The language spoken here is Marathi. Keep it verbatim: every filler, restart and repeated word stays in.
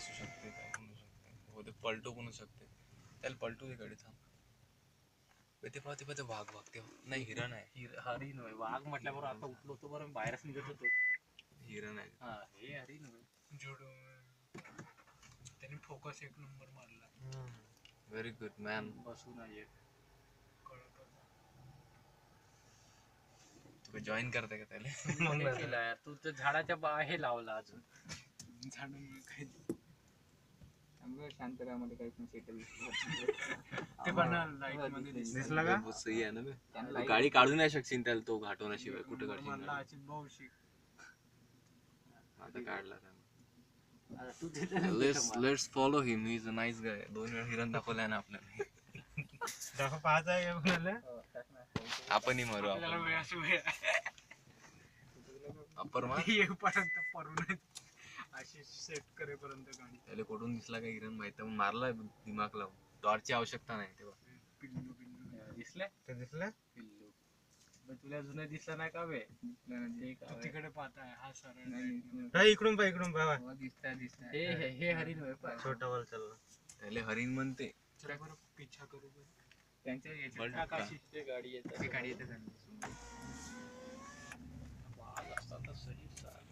असू शकते, काय पण असू शकते, हो ते पलटू पण असू शकते. त्याला पलटू दे गाडी, थांब. ते पाहते ते पाहते वाघ वाघ ते नाही हिरण आहे. हिर हरिण होय. वाघ म्हटल्याबरोबर आता उठलो होतो बरं, बाहेरच निघत होतो. हिरण आहे. हा हे हरिण होय. जोडो त्याने फोकस एक नंबर मारला. Very good man. बसून आहे. तू जॉईन करते का त्याला? मग हे केलं यार, तू त्या झाडाच्या बा हे लावला अजून झाडामुळे काही शांत राहा काही पण सेटल. ते पण लाईट मध्ये दिसला का? बहुत सही आहे ना बे. तू गाडी काढू नाही शकशील त्याला, तो घाटवण्याशिवाय कुठे काढशील मला गाडी? अचित भाऊ शिक. आता काढला त्यानं. आता तू तिथे let's let's follow him, he is a nice guy. दोन वेळा हिरण दाखवलाय ना आपल्याला. दाखव पाहत आहे का कोणाला? आपणही मारू आपल्याला आपण. वेळ असू वेळ अप्पर मार. येईपर्यंत पडून अशी सेट करेपर्यंत गाडी. त्याला कुठून दिसला का हिरण माहित आहे, मारला दिमाग लावून. टॉर्चची आवश्यकता नाही तेव्हा. पिल्लू पिल्लू दिसले ते दिसलं? पिल्लू. मग तुला जुनं दिसलं नाही का बे? तू तिकडे पाहताय हा सरळ हा, इकडून पहा इकडून पहा. दिसता दिसता हे हे हे हरिण होय पण. छोटा वाल चालला. त्याला हरिण म्हणते. चला बरं पिछा करू बरं. त्यांच्या याच्यात बल्ट आकाशी ते गाडी येत ते गाडी येते त्यांची. वाघ असता तर सही चाल.